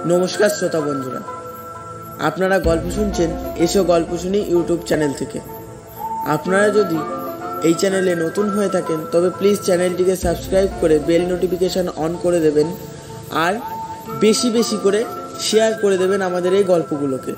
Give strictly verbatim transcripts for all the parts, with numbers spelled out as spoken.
নমস্কার শ্রোতা বন্ধুরা, আপনারা গল্প শুনছেন এসো গল্প শুনি ইউটিউব চ্যানেল থেকে। আপনারা যদি এই চ্যানেলে নতুন হয়ে থাকেন তবে প্লিজ চ্যানেলটিকে সাবস্ক্রাইব করে বেল নোটিফিকেশান অন করে দেবেন আর বেশি বেশি করে শেয়ার করে দেবেন আমাদের এই গল্পগুলোকে।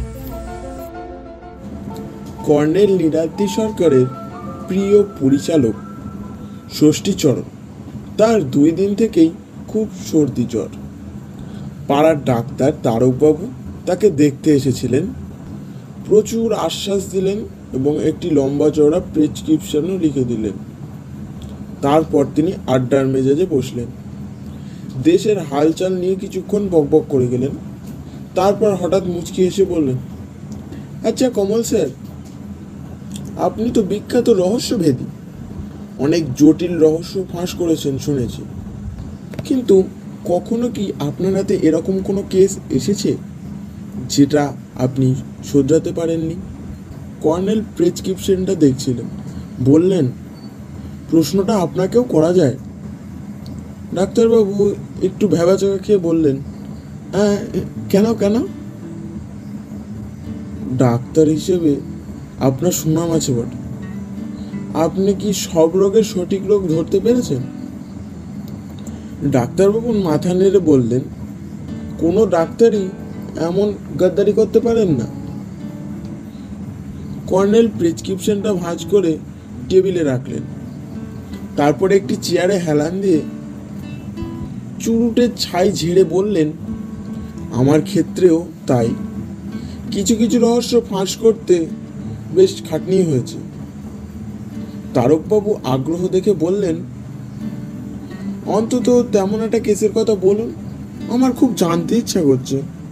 কর্নেল নীলাদ্রি সরকারের প্রিয় পরিচালক ষষ্ঠীচরণ, তার দুই দিন থেকেই খুব সর্দি জ্বর। পাড়ার ডাক্তার তারকবাবু তাকে দেখতে এসেছিলেন, প্রচুর আশ্বাস দিলেন এবং একটি লম্বা চওড়া প্রেসক্রিপশনও লিখে দিলেন। তারপর তিনি আড্ডার মেজাজে বসলেন, দেশের হালচাল নিয়ে কিছুক্ষণ বকবক করে গেলেন। তারপর হঠাৎ মুচকি এসে বললেন, আচ্ছা কমল স্যার, আপনি তো বিখ্যাত রহস্যভেদী, অনেক জটিল রহস্য ফাঁস করেছেন শুনেছি, কিন্তু কখনো কি আপনার হাতে এরকম কোনো কেস এসেছে যেটা আপনি শোধরাতে পারেননি? কর্নেল প্রেসক্রিপশনটা দেখছিলেন, বললেন, প্রশ্নটা আপনাকেও করা যায়। ডাক্তারবাবু একটু ভ্যাবাচাকা খেয়ে বললেন, হ্যাঁ কেন কেন? ডাক্তার হিসেবে আপনার সুনাম আছে বটে, আপনি কি সব রোগের সঠিক রোগ ধরতে পেরেছেন? ডাক্তারবাবু মাথা নেড়ে বললেন, কোনো ডাক্তারই এমন গাদ্দারি করতে পারেন না। কর্নেল প্রেসক্রিপশনটা ভাঁজ করে টেবিলে রাখলেন, তারপরে একটি চেয়ারে হেলান দিয়ে চুরুটের ছাই ঝেড়ে বললেন, আমার ক্ষেত্রেও তাই, কিছু কিছু রহস্য ফাঁস করতে বেশ খাটনি হয়েছে। তারকবাবু আগ্রহ দেখে বললেন, অন্তত তেমন একটা কেসের কথা বলুন, আমার খুব জানতে ইচ্ছা করছে।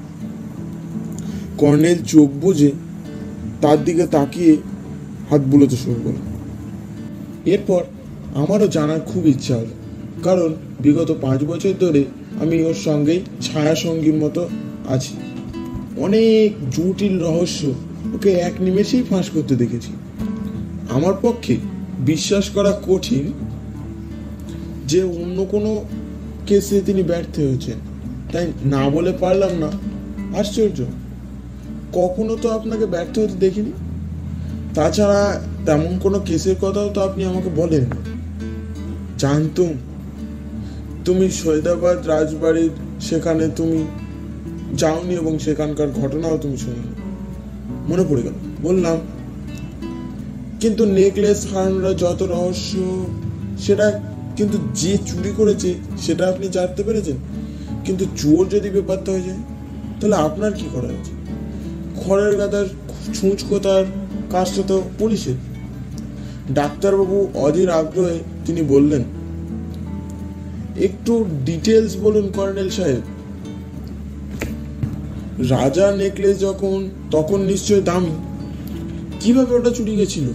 কর্নেল চোখ বুজে তার দিকে তাকিয়ে হাত বুলোতে শুরু করল। এরপর আমারও জানার খুব ইচ্ছা হলো, কারণ বিগত পাঁচ বছর ধরে আমি ওর সঙ্গেই ছায়া সঙ্গীর মতো আছি। অনেক জটিল রহস্য ওকে এক নিমেষেই ফাঁস করতে দেখেছি। আমার পক্ষে বিশ্বাস করা কঠিন যে অন্য কোনো কেসে তিনি ব্যর্থ হয়েছেন, তাই না বলে পারলাম না। আশ্চর্য, কখনো তো আপনাকে ব্যর্থ হতে দেখিনি। তাছাড়া তেমন কোনো কেসের কথাও তো আপনি আমাকে বলেন। জানতুম তুমি সৈয়দাবাদ রাজবাড়ির সেখানে তুমি যাওনি এবং সেখানকার ঘটনাও তুমি শুননি। মনে পড়ে গেল, বললাম, কিন্তু নেকলেস হারানোর যত রহস্য, সেটা কিন্তু যে চুরি করেছে সেটা আপনি জানতে পেরেছেন, কিন্তু চোর যদি ব্যাপারটা হয়ে যায় তাহলে আপনার কি করা উচিত? খড়ের গাদার ছুঁচ কোথার কাজটা তো পুলিশের। ডাক্তারবাবু অধীর আগ্রহে তিনি বললেন, একটু ডিটেলস বলুন কর্নেল সাহেব। রাজা নেকলেস যখন তখন নিশ্চয় দামি, কিভাবে ওটা চুরি গেছিল?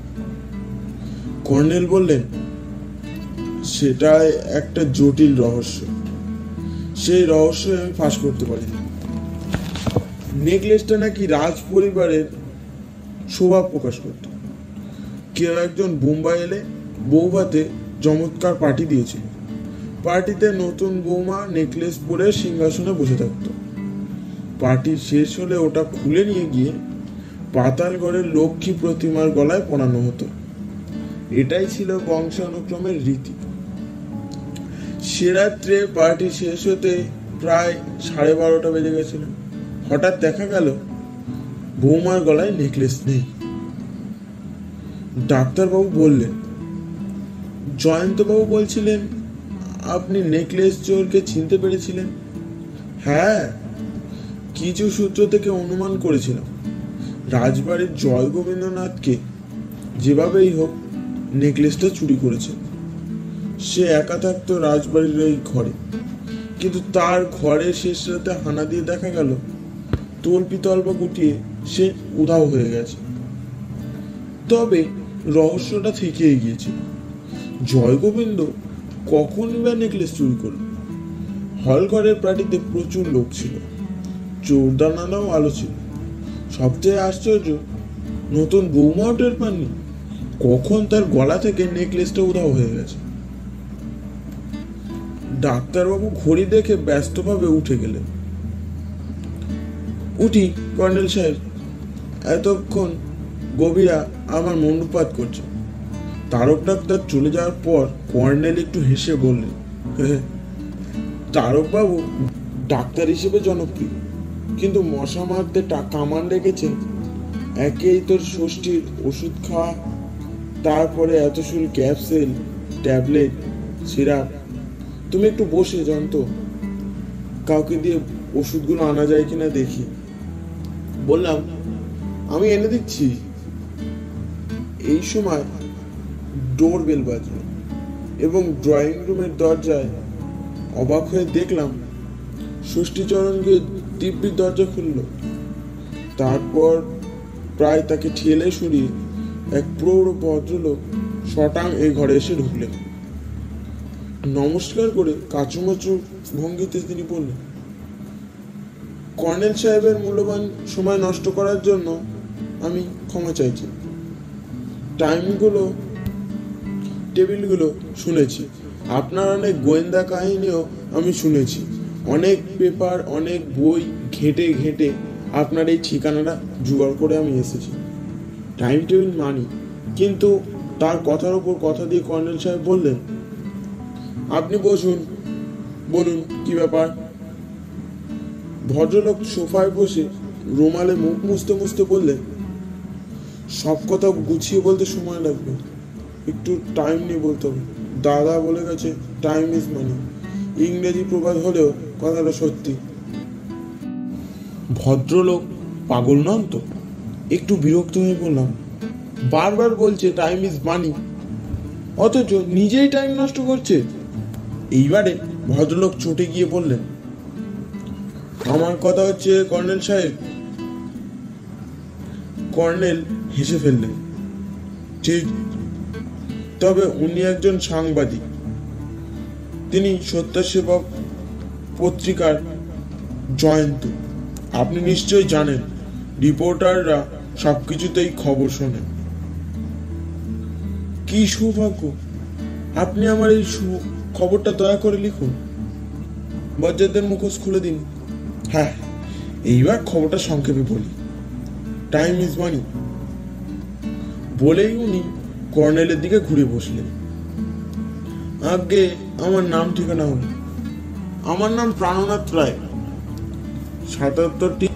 কর্নেল বললেন, সেটা একটা জটিল রহস্য, সেই রহস্য আমি ফাঁস করতে পারি না। নেকলেসটা নাকি রাজ পরিবারের শোভা প্রকাশ করত। কেউ একজন বোম্বাই এলে বৌভাতে চমৎকার পার্টি দিয়েছিল। পার্টিতে নতুন বৌমা নেকলেস পরে সিংহাসনে বসে থাকতো। পার্টি শেষ হলে ওটা খুলে নিয়ে গিয়ে পাতালগড়ের লক্ষ্মী প্রতিমার গলায় পরানো হতো। এটাই ছিল বংশানুক্রমের রীতি। সে রাত্রে পার্টি শেষ হতে প্রায় সাড়ে বারোটা বেজে গেছিল। হঠাৎ দেখা গেল বৌমার গলায় নেকলেস নেই। ডাক্তারবাবু বললেন, জয়ন্তবাবু বলছিলেন আপনি নেকলেস চোরকে চিনতে পেরেছিলেন? হ্যাঁ, কিছু সূত্র থেকে অনুমান করেছিলাম রাজবাড়ির জয় গোবিন্দনাথকে যেভাবেই হোক নেকলেসটা চুরি করেছে। সে একা থাকতো রাজবাড়ির ওই ঘরে, কিন্তু তার ঘরে শেষ রাতে হানা দিয়ে দেখা গেল তল্পি তল্পা গুটিয়ে সে উধাও হয়ে গেছে। তবে রহস্যটা থেকেই গিয়েছিল, জয় গোবিন্দ কখন বা নেকলেস চুরি করল? হলঘরের পার্টিতে প্রচুর লোক ছিল, চোরদানাও আলো ছিল। সবচেয়ে আশ্চর্য, নতুন বৌমাও টের পাননি কখন তার গলা থেকে নেকলেসটা উধাও হয়ে গেছে। ডাক্তারবাবু ঘড়ি দেখে ব্যস্তভাবে উঠে গেলেন। উঠি কর্নেল সাহেব। এতক্ষণ গভীরা আমার মনোপাত করছে। তারক ডাক্তার চলে যাওয়ার পর কর্নেল একটু হেসে বললেন, তারক বাবু ডাক্তার হিসেবে জনপ্রিয়, কিন্তু মশা মারতে কামান রেখেছেন। একেই তোর ষষ্ঠীর ওষুধ খাওয়া, তারপরে এত শুল ক্যাপসুল, ট্যাবলেট, সিরাপ। তুমি একটু বসে যন্ত্র, কাউকে দিয়ে ওষুধগুলো আনা যায় কিনা দেখি। বললাম, আমি এনে দিচ্ছি। এই সময় ডোর বেল বাজল এবং ড্রয়িং রুমের দরজায় অবাক হয়ে দেখলাম ষষ্ঠীচরণ গিয়ে দিব্যির দরজা খুলল। তারপর প্রায় তাকে ঠেলে সরিয়ে এক প্রৌঢ় ভদ্রলোক শটাং এই ঘরে এসে ঢুকলেন। নমস্কার করে কাচুমাচু ভঙ্গিতে তিনি বললেন, কর্নেল সাহেবের মূল্যবান সময় নষ্ট করার জন্য আমি ক্ষমা চাইছি। টাইমগুলো টেবিলগুলো শুনেছি, আপনার অনেক গোয়েন্দা কাহিনীও আমি শুনেছি। অনেক পেপার, অনেক বই ঘেঁটে ঘেঁটে আপনার এই ঠিকানাটা জোগাড় করে আমি এসেছি। টাইম টেবিল মানি, কিন্তু তার কথার উপর কথা দিয়ে কর্নেল সাহেব বললেন, আপনি বসুন, বলুন কি ব্যাপার। ভদ্রলোক সোফায় বসে রুমালে মুখ মুছতে মুছতে বললেন, সব কথা গুছিয়ে বলতে সময় লাগবে, একটু টাইম নিয়ে বলতে হবে। দাদা বলে গেছে টাইম ইজ মানি। ইংরেজি প্রবাদ হলেও কথাটা সত্যি। ভদ্রলোক পাগল নন তো? একটু বিরক্ত হয়ে বললাম, বারবার বলছে টাইম ইজ মানি, অথচ নিজেই টাইম নষ্ট করছে। এইবারে ভদ্রলোক চটে গিয়ে বললেন, আমার কথা হচ্ছে কর্নেল সাহেব। কর্নেল হেসে ফেললেন, ঠিক, তবে উনি একজন সাংবাদিক। তিনি সত্যসেবক পত্রিকার জয়ন্ত। আপনি নিশ্চয়ই জানেন রিপোর্টাররা সবকিছুতেই খবর শোনেন। কি সৌভাগ্য! আপনি আমার এই খবরটা দয়া করে লিখুন। বজ্জাতদের মুখোশ খুলে দিন। হ্যাঁ, এইবার খবরটা সংক্ষেপে বলি। টাইম ইজ মানি বলেই উনি কর্নেলের দিকে ঘুরে বসলেন। আগে আমার নাম ঠিকানা হল। আমার নাম প্রাণনাথ রায়। সাতাত্তরটি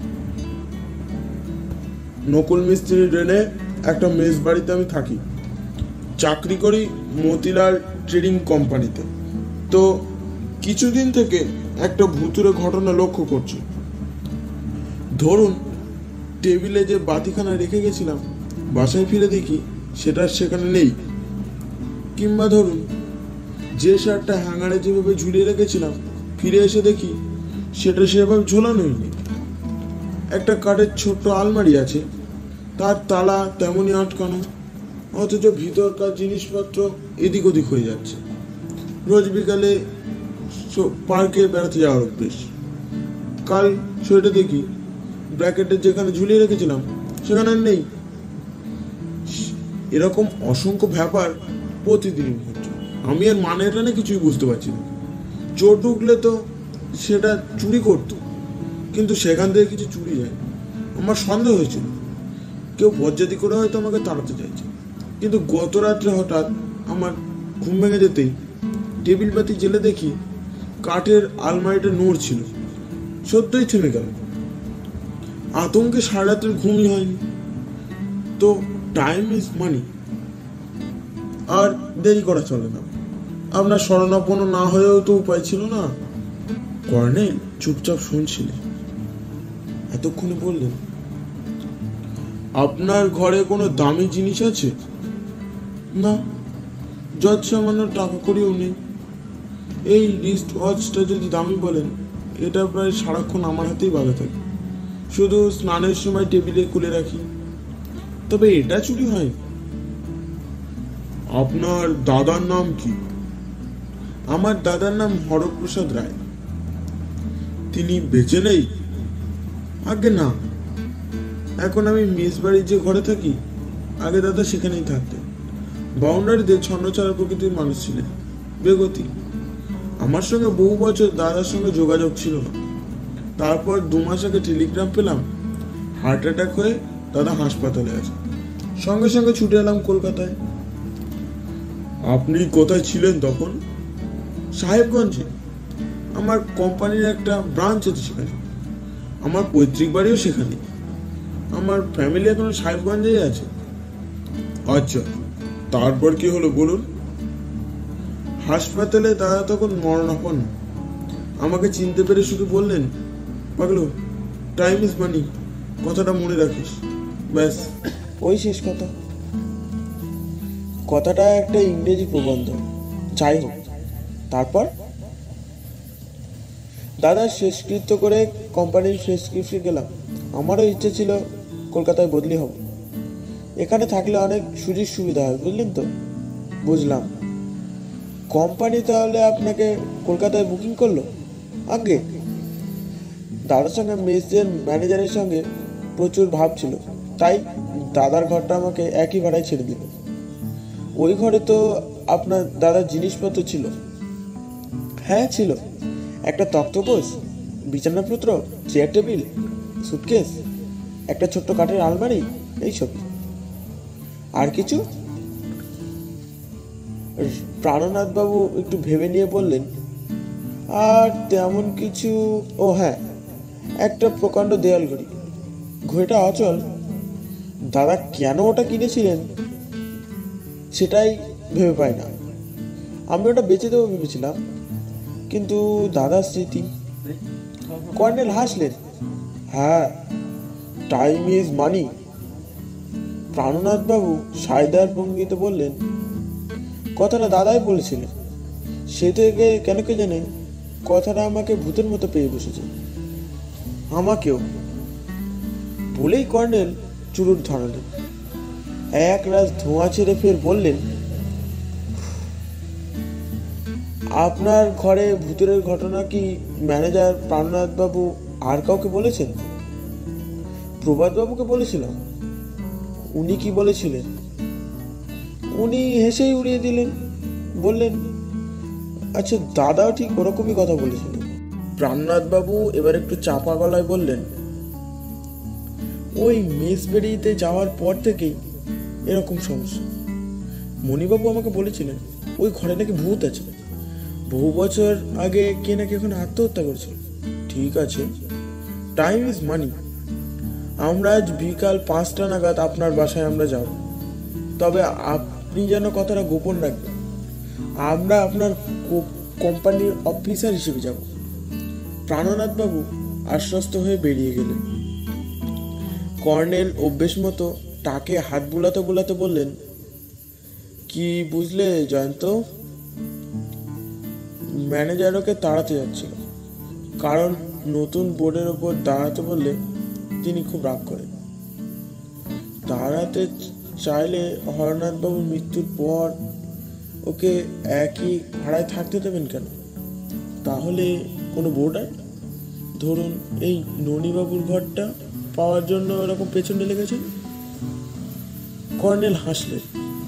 নকুল মিস্ত্রি রেনে একটা মেস বাড়িতে আমি থাকি। চাকরি করি মতিলাল ট্রেডিং কোম্পানিতে। তো কিছুদিন থেকে একটা ভুতুড়ে ঘটনা লক্ষ্য করছি। ধরুন, টেবিলে যে বাতিখানা রেখে গেছিলাম, বাসায় ফিরে দেখি সেটা সেখানে নেই। কিংবা ধরুন, যে শার্টটা হ্যাঙ্গারে যেভাবে ঝুলিয়ে রেখেছিলাম, ফিরে এসে দেখি সেটা সেভাবে ঝোলানোই নেই। একটা কাঠের ছোট্ট আলমারি আছে, তার তালা তেমনই আটকানো, অথচ ভিতরকার জিনিসপত্র এদিক ওদিক হয়ে যাচ্ছে। রোজ বিকালে পার্কে বেড়াতে যাওয়ার অভ্যেস। কাল সেটা দেখি ব্র্যাকেটের যেখানে ঝুলিয়ে রেখেছিলাম সেখানে নেই। এরকম অসংখ্য ব্যাপার প্রতিদিন হচ্ছে। আমি আর মানেটা না কিছুই বুঝতে পারছি না। চোর ঢুকলে তো সেটা চুরি করতো, কিন্তু সেখান থেকে কিছু চুরি যায়। আমার সন্দেহ হয়েছিল কেউ বজ্জাতি করে হয়তো আমাকে তাড়াতে চাইছে। কিন্তু গত রাত্রে হঠাৎ আমার ঘুম ভেঙে যেতেই টেবিল বাতি জেলে দেখি কাঠের আলমারিটা নড়ছিল। সত্যই থেমে গেল। আতঙ্কে সারা রাত্রে ঘুমই হয়নি। তো টাইম ইজ মানি। আর দেরি করা চলে না। আপনার শরণাপন্ন না হয়েও তো উপায় ছিল না। কর্নেল চুপচাপ শুনছিলেন। এতক্ষণে বললেন, আপনার ঘরে কোনো দামি জিনিস আছে? না, যত সামান্য টাকা করিও নেই। এই রিস্ট ওয়াচটা যদি দামি বলেন, এটা প্রায় সারাক্ষণ আমার হাতেই বাঁধা থাকে। শুধু স্নানের সময় টেবিলে খুলে রাখি। তবে এটা চুরি হয়। আপনার দাদার নাম কি? আমার দাদার নাম হরপ্রসাদ রায়। তিনি বেঁচে নেই? আগে না, এখন আমি মেস বাড়ির যে ঘরে থাকি, আগে দাদা সেখানেই থাকতেন। বাউন্ডারিতে ছন্নছাড়া প্রকৃতির মানুষ ছিলেন, বেগতি। আমার সঙ্গে বহু বছর দাদার সঙ্গে যোগাযোগ ছিল না। তারপর দু মাস আগে টেলিগ্রাম পেলাম হার্ট অ্যাটাক হয়ে দাদা হাসপাতালে আছে। সঙ্গে সঙ্গে ছুটে এলাম কলকাতায়। আপনি কোথায় ছিলেন তখন? সাহেবগঞ্জে। আমার কোম্পানির একটা ব্রাঞ্চ আছে সেখানে, আমার পৈতৃক বাড়িও সেখানে। আমার ফ্যামিলি এখন সাহেবগঞ্জেই আছে। আচ্ছা, তারপর কি হলো বলুন। হাসপাতালে দাদা তখন মরণাপন্ন। আমাকে চিনতে পেরে শুধু বললেন, পাগলু, টাইম ইজ মানি, কথাটা মনে রাখিস। ব্যাস, ওই শেষ কথা। কথাটা একটা ইংরেজি প্রবন্ধ। যাই হোক, তারপর দাদা শেষকৃত্য করে কোম্পানির শেষকৃত্যে গেলাম। আমারও ইচ্ছে ছিল কলকাতায় বদলি হব, এখানে থাকলে অনেক সুযোগ সুবিধা হয়, বুঝলেন তো? বুঝলাম। কোম্পানি তাহলে আপনাকে কলকাতায় বুকিং করলো? আগে দাদার সঙ্গে মেসের ম্যানেজারের সঙ্গে প্রচুর ভাব ছিল, তাই দাদার ঘরটা আমাকে একই ভাড়ায় ছেড়ে দিল। ওই ঘরে তো আপনার দাদার জিনিসপত্র ছিল? হ্যাঁ ছিল, একটা তক্তপোষ, বিছানাপত্র, চেয়ার টেবিল, সুটকেস, একটা ছোট্ট কাঠের আলমারি, এইসব। আর কিছু? প্রাণনাথ বাবু একটু ভেবে নিয়ে বললেন, আর তেমন কিছু। ও হ্যাঁ, একটা প্রকাণ্ড দেয়াল ঘড়ি। ঘড়িটা অচল। দাদা কেন ওটা কিনেছিলেন সেটাই ভেবে পাই না। আমি ওটা বেচে দেবো ভেবেছিলাম, কিন্তু দাদার স্মৃতি। কর্নেল হাসলেন। হ্যাঁ, টাইম ইজ মানি। প্রাণনাথ বাবু সায়দার ভঙ্গিতে বললেন, কথাটা দাদাই বলেছিলেন। সে থেকে কেন কে জানে কথাটা আমাকে ভূতের মতো পেয়ে বসেছে। আমাকেও। বলেই কর্নেল চুরুট ধরালেন। এক রাজ ধোঁয়া ছেড়ে ফের বললেন, আপনার ঘরে ভূতের ঘটনা কি ম্যানেজার প্রাণনাথ বাবু আর কাউকে বলেছেন? প্রভাত বাবুকে বলেছিলাম। উনি কি বলেছিলেন? উনি হেসেই উড়িয়ে দিলেন, বললেন, আচ্ছা, দাদাও ঠিক ওরকমই কথা বলেছিলেন। প্রাণনাথ বাবু এবার একটু চাপা গলায় বললেন, ওই মেস বেরিয়েতে যাওয়ার পর থেকেই এরকম সমস্যা। মণিবাবু আমাকে বলেছিলেন ওই ঘরে নাকি ভূত আছে। বহু বছর আগে কে নাকি এখন আত্মহত্যা করেছিল। ঠিক আছে, টাইম ইজ মানি। আমরা আজ বিকাল পাঁচটা নাগাদ আপনার বাসায় আমরা যাব, তবে আপনি যেন কথাটা গোপন রাখবেন। আমরা আপনার কোম্পানির অফিসার হিসেবে যাব। প্রাণনাথ বাবু আশ্বস্ত হয়ে বেরিয়ে গেলেন। কর্নেল অভ্যেস মতো তাকে হাত বুলাতে বুলাতে বললেন, কি বুঝলে জয়ন্ত? ম্যানেজার ওকে তাড়াতে যাচ্ছিল, কারণ নতুন বোর্ডের ওপর দাঁড়াতে বললে তিনি খুব রাগ করেন। দাঁড়াতে চাইলে হরনাথ বাবুর মৃত্যুর পর ওকে একই ভাড়ায় থাকতে দেবেন কেন? তাহলে কোনো বোর্ডার, ধরুন এই ননীবাবুর ঘরটা পাওয়ার জন্য এরকম পেছনে লেগেছেন। কর্নেল হাসলেন।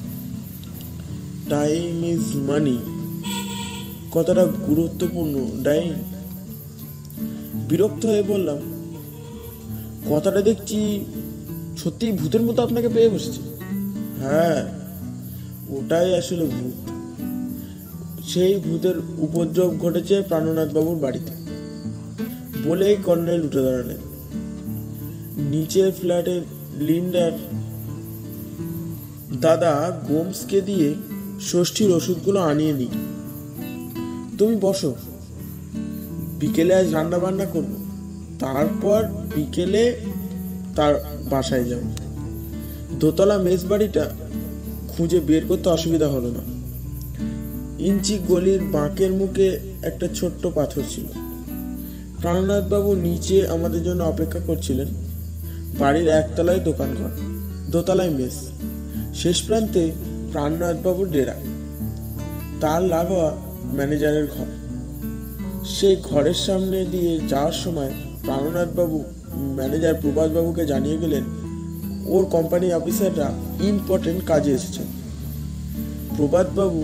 টাইম ইজ মানি, কথাটা গুরুত্বপূর্ণ। ডাইন। বিরক্ত হয়ে বললাম, কথাটা দেখছি সত্যি ভূতের মতো আপনাকে পেয়ে বসেছে। হ্যাঁ, ওটাই আসলে ভূত। সেই ভূতের উপদ্রব ঘটেছে প্রাণনাথ বাবুর বাড়িতে। বলেই কর্নেল উঠে দাঁড়ালেন। নিচের ফ্ল্যাটের লিন্ডার দাদা গোমসকে দিয়ে ষষ্ঠীর ওষুধগুলো আনিয়ে নি। তুমি বসো, বিকেলে আজ রান্না বান্না করবো, তারপর বিকেলে তার বাসায় যাব। দোতলা মেস বাড়িটা খুঁজে বের করতে অসুবিধা হলো না। ইঞ্চি গলির বাঁকের মুখে একটা ছোট্ট পাথর ছিল। প্রাণনাথ বাবু নিচে আমাদের জন্য অপেক্ষা করছিলেন। বাড়ির একতলায় দোকানঘর, দোতলায় মেস, শেষ প্রান্তে প্রাণনাথ বাবুর ডেরা, তার লাগোয়া ম্যানেজারের ঘর। সেই ঘরের সামনে দিয়ে যাওয়ার সময় প্রাণনাথ বাবু ম্যানেজার প্রভাত বাবুকে জানিয়ে গেলেন ওর কোম্পানি অফিসাররা ইম্পর্টেন্ট কাজে এসেছেন। প্রভাত বাবু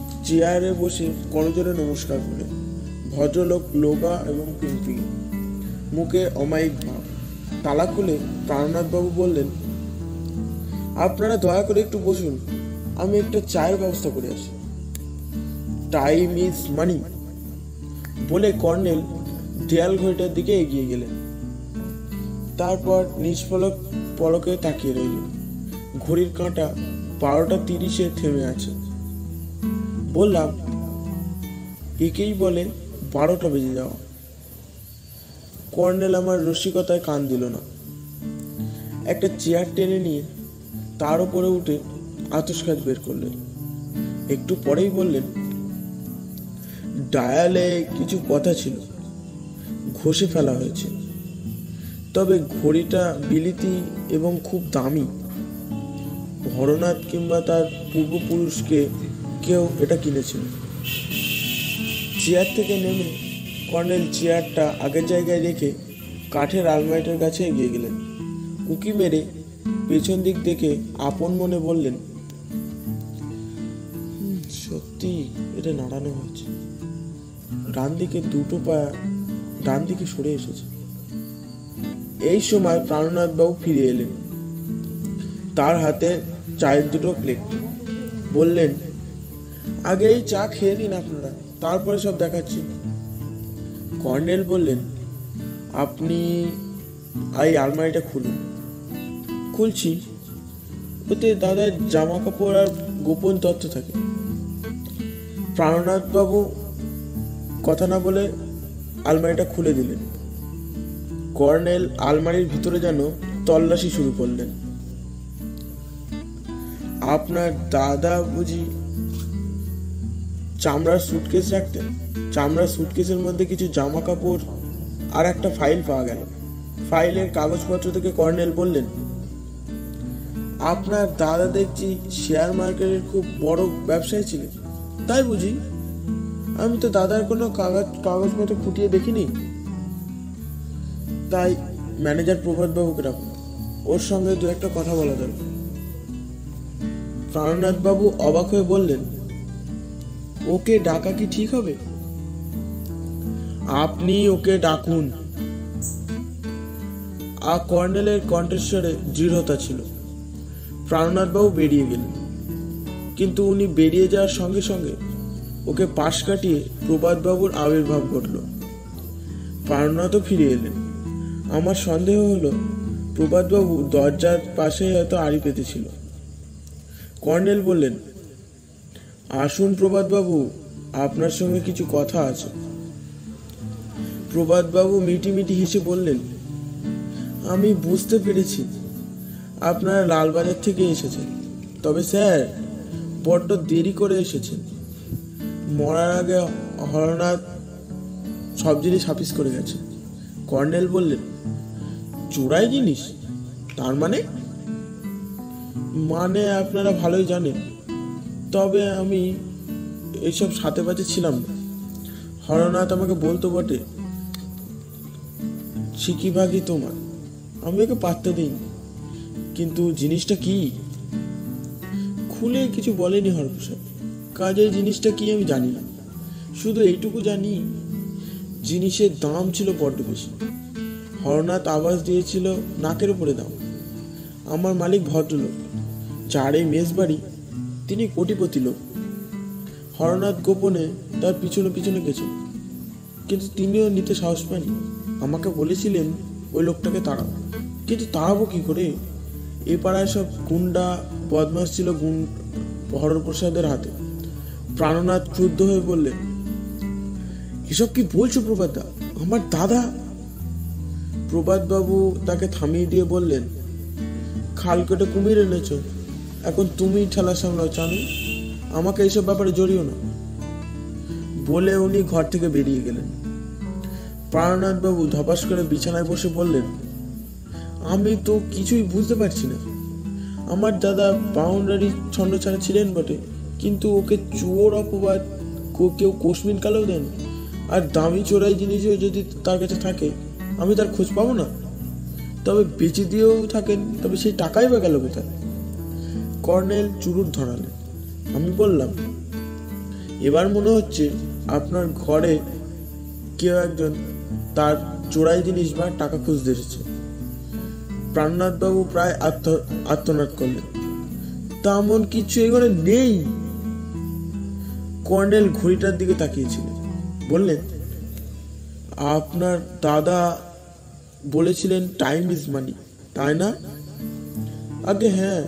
চেয়ারে বসে করজোড়ে নমস্কার করলেন। ভদ্রলোক লোগা এবং পিঙ্পি। মুখে অমায়িক ভাব। তালা খুলে প্রাণনাথ বাবু বললেন, আপনারা দয়া করে একটু বসুন, আমি একটা চায়ের ব্যবস্থা করে আসি। টাইম ইজ মানি বলে কর্নেল দেয়াল ঘড়িটার দিকে এগিয়ে গেলেন। তারপর নিষ্পলক পলকে তাকিয়ে রইলেন। ঘড়ির কাঁটা বারোটা তিরিশে থেমে আছে। বললাম, একেই বলে বারোটা বেজে যাওয়া। কর্নেল আমার রসিকতায় কান দিল না। একটা চেয়ার টেনে নিয়ে তার উপরে উঠে আতস কাজ বের করলেন। একটু পরেই বললেন, ডায়ালে কিছু কথা ছিল, ঘষে ফেলা হয়েছে, তবে ঘড়িটা বিলিতি এবং খুব দামি। হরনাথ কিংবা তার পূর্বপুরুষকে কেউ এটা কিনেছিল। চেয়ার থেকে নেমে কর্নেল চেয়ারটা আগের জায়গায় রেখে কাঠের আলমারিটার কাছে এগিয়ে গেলেন। উঁকি মেরে পেছন দিক দেখে আপন মনে বললেন, সত্যি এটা নাড়ানো হয়েছে। ডান দিকে দুটো পা ডান দিকে সরে এসেছে। এই সময় প্রাণনাথ বাবু ফিরে এলেন। তার হাতে চায়ের দুটো প্লেট। বললেন, আগে এই চা খেয়ে দিন আপনারা, তারপরে সব দেখাচ্ছি। কর্নেল বললেন, আপনি এই আলমারিটা খুলুন। খুলছি। ওতে দাদার জামা কাপড় আর গোপন তথ্য থাকে। প্রাণনাথ বাবু কথা না বলে আলমারিটা খুলে দিলেন। কর্নেল আলমারির ভিতরে যেন তল্লাশি শুরু করলেন। আপনার দাদা বুঝি চামড়ার সুটকেস রাখতেন? চামড়ার সুটকেসের মধ্যে কিছু জামা কাপড় আর একটা ফাইল পাওয়া গেল। ফাইলের কাগজপত্র থেকে কর্নেল বললেন, আপনার দাদা দেখছি শেয়ার মার্কেটের খুব বড় ব্যবসায়ী ছিলেন, তাই বুঝি? আমি তো দাদার কোনো কাগজ কাগজপত্র ফুটিয়ে দেখিনি। তাই ম্যানেজার প্রভাত বাবুকে রাখুন, ওর সঙ্গে দু একটা কথা বলা দরকার। প্রাণনাথ বাবু অবাক হয়ে বললেন, ওকে ডাকা কি ঠিক হবে? আপনি ওকে ডাকুন। আর কর্নেলের কণ্ঠস্বরে দৃঢ়তা ছিল। প্রাণনাথ বাবু বেরিয়ে গেলেন, কিন্তু উনি বেরিয়ে যাওয়ার সঙ্গে সঙ্গে ওকে পাশ কাটিয়ে প্রভাত বাবুর আবির্ভাব ঘটল। প্রাণনাথও ফিরে এলেন। আমার সন্দেহ হলো প্রভাত বাবু দরজার পাশে হয়তো আড়ি পেতেছিল। কর্নেল বললেন, আসুন প্রভাত বাবু, আপনার সঙ্গে কিছু কথা আছে। প্রভাত বাবু মিটি মিটি হেসে বললেন, আমি বুঝতে পেরেছি আপনারা লালবাজার থেকে এসেছেন। তবে স্যার, বড্ড দেরি করে এসেছেন। মরার আগে হরনাথ সব জিনিস হাফিস করে গেছে। কর্নেল বললেন, চোরাই জিনিস? তার মানে? মানে আপনারা ভালোই জানেন, তবে আমি এইসব সাথে পাশে ছিলাম না। হরনাথ আমাকে বলতো বটে, শিকি ভাগি তোমার। আমি ওকে পাত্তা দিইনি। কিন্তু জিনিসটা কি খুলে কিছু বলেনি হরপ্রসাদ। কাজে জিনিসটা কি আমি জানি না। শুধু এইটুকু জানি, জিনিসের দাম ছিল বড্ড বেশি। হরনাথ আওয়াজ দিয়েছিল নাকের উপরে দাম। আমার মালিক ভদ্রলোক, যার এই মেস বাড়ি, তিনি কোটিপতি লোক। হরনাথ গোপনে তার পিছনে পিছনে গেছেন, কিন্তু তিনিও নিতে সাহস পাননি। আমাকে বলেছিলেন ওই লোকটাকে তাড়াবো, কিন্তু তাড়াবো কি করে? এ পাড়ায় সব গুন্ডা বদমাস ছিল হরপ্রসাদের হাতে। প্রাণনাথ ক্রুদ্ধ হয়ে বললেন, এসব কি বলছো প্রভাতদা? আমার দাদা? প্রভাত বাবু তাকে থামিয়ে দিয়ে বললেন, খাল কেটে কুমির এনেছ, এখন তুমি ঠেলা সামলাও চানু, আমাকে এইসব ব্যাপারে জড়িও না। বলে উনি ঘর থেকে বেরিয়ে গেলেন। প্রাণনাথ বাবু ধপাস করে বিছানায় বসে বললেন, আমি তো কিছুই বুঝতে পারছি না। আমার দাদা বাউন্ডারি ছন্দ ছাড়া ছিলেন বটে, কিন্তু ওকে চোর অপবাদ কেউ কোশমিন কালেও দেন। আর দামি চোরাই জিনিসও যদি তার কাছে থাকে, আমি তার খোঁজ পাবো না? তবে বেঁচে দিয়েও থাকেন, তবে সেই টাকাই বা গেল কোথায়? কর্নেল চুরুট ধরালেন। আমি বললাম, এবার মনে হচ্ছে আপনার ঘরে কেউ একজন তার চোরাই জিনিস বা টাকা খুঁজতে এসেছে। প্রাণনাথ বাবু প্রায় আত্ম আত্মনাদ করলেন। তেমন কিছু এখানে নেই। কর্নেল ঘড়িটার দিকে তাকিয়েছিলেন, বললেন, আপনার দাদা বলেছিলেন টাইম ইজ মানি, তাই না? আগে হ্যাঁ।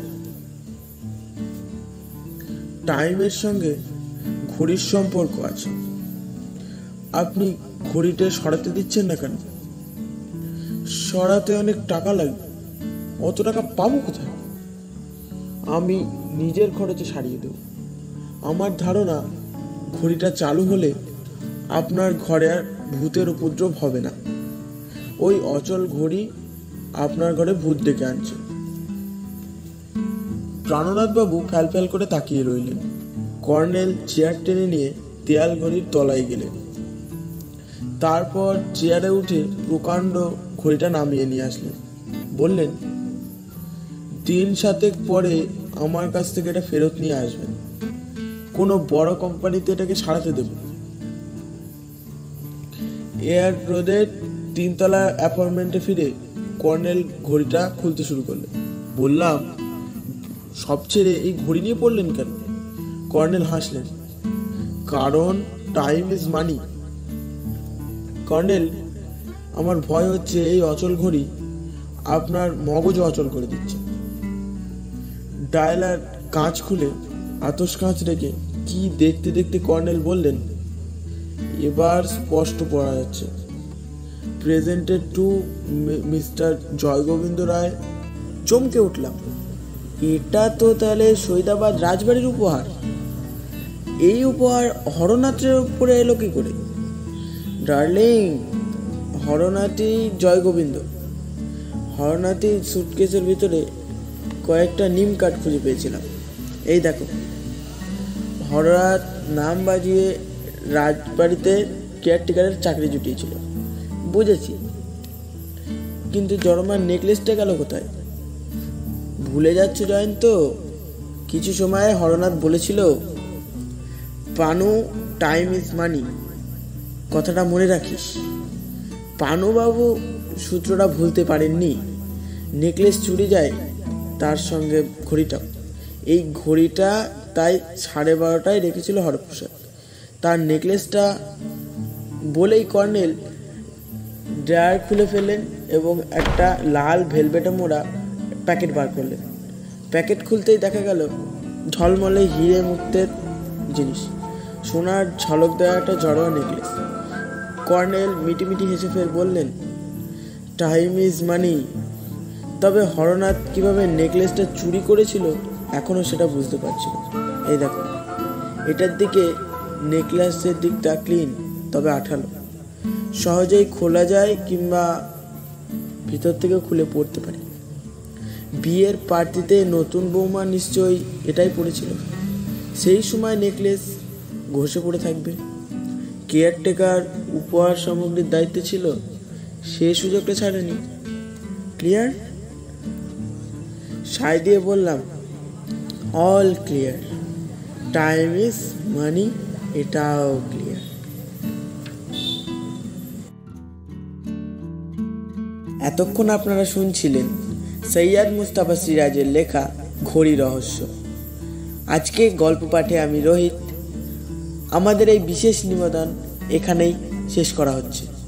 টাইমের সঙ্গে ঘড়ির সম্পর্ক আছে। আপনি ঘড়িটা সরাতে দিচ্ছেন না কেন? সরাতে অনেক টাকা লাগবে। অত টাকা পাবো কোথায়? আমি নিজের খরচে সারিয়ে দেব। আমার ধারণা ঘড়িটা চালু হলে আপনার ঘরে আর ভূতের উপদ্রব হবে না। ওই অচল ঘড়ি আপনার ঘরে ভূত ডেকে আনছে। প্রাণনাথ বাবু ফ্যাল ফ্যাল করে তাকিয়ে রইলেন। কর্নেল চেয়ার টেনে নিয়ে দেয়াল ঘড়ির তলায় গেলেন। তারপর চেয়ারে উঠে প্রকাণ্ড ঘড়িটা নামিয়ে নিয়ে আসলেন। বললেন, দিন সাতেক পরে আমার কাছ থেকে এটা ফেরত নিয়ে আসবেন। কোনো বড় কোম্পানিতে এটাকে সারাতে দেব। এয়ার রোডের তিনতলা অ্যাপার্টমেন্টে ফিরে কর্নেল ঘড়িটা খুলতে শুরু করলেন। বললাম, সব ছেড়ে এই ঘড়ি নিয়ে পড়লেন কেন? কর্নেল হাসলেন, কারণ টাইম ইজ মানি। কর্নেল, আমার ভয় হচ্ছে এই অচল ঘড়ি আপনার মগজ অচল করে দিচ্ছে। ডায়ালার কাঁচ খুলে আতস কাঁচ রেখে কি দেখতে দেখতে কর্নেল বললেন, এবার স্পষ্ট পড়া যাচ্ছে, presented to mister Joygobinda Roy. চমকে উঠলাম, এটা তো তাহলে সৈদাবাদ রাজবাড়ির উপহার। এই উপহার হরনাথের উপরে এলো কি করে? ডার্লিং, হরনাথই জয়গোবিন্দ। হরনাথই সুটকেসের ভিতরে কয়েকটা নিম কাঠ খুঁজে পেয়েছিলাম। এই দেখো। হরনাথ নাম বাজিয়ে রাজবাড়িতে কেয়ারটেকারের চাকরি জুটিয়েছিল। বুঝেছি, কিন্তু জড়মার নেকলেসটা গেল কোথায়? ভুলে যাচ্ছ জয়ন্ত, কিছু সময় হরনাথ বলেছিল, পানু টাইম ইজ মানি। কথাটা মনে রাখিস। পানুবাবু সূত্রটা ভুলতে পারেননি। নেকলেস চুরি যায়, তার সঙ্গে ঘড়িটাও। এই ঘড়িটা তাই সাড়ে বারোটায় রেখেছিল হরপ্রসাদ। তার নেকলেসটা বলেই কর্নেল ড্রয়ার খুলে ফেললেন এবং একটা লাল ভেলভেটে মোড়া প্যাকেট বার করলেন। প্যাকেট খুলতেই দেখা গেল ঝলমলে হিরে মুক্তের জিনিস, সোনার ঝলক দেওয়া একটা জড়োয়া নেকলেস। কর্নেল মিটিমিটি হেসে ফের বললেন, টাইম ইজ মানি। তবে হরনাথ কিভাবে নেকলেসটা চুরি করেছিল এখনো সেটা বুঝতে পারছি না। এই দেখো, এটার দিকে নেকলেসের দিকটা ক্লিন, তবে আঠালো, সহজেই খোলা যায় কিংবা ভিতর থেকে খুলে পড়তে পারে। বিয়ের পার্টিতে নতুন বৌমা নিশ্চয়ই এটাই পড়েছিল। সেই সময় নেকলেস ঘষে পড়ে থাকবে। কেয়ারটেকার উপহার সামগ্রীর দায়িত্বে ছিল, সে সুযোগটা ছাড়েনি। ক্লিয়ার? সায় দিয়ে বললাম, all clear. Time is money, এটাও ক্লিয়ার। এতক্ষণ আপনারা শুনছিলেন সৈয়দ মুস্তাফা সিরাজের লেখা ঘড়ি রহস্য। আজকে গল্প পাঠে আমি রোহিত। আমাদের এই বিশেষ নিবেদন এখানেই শেষ করা হচ্ছে।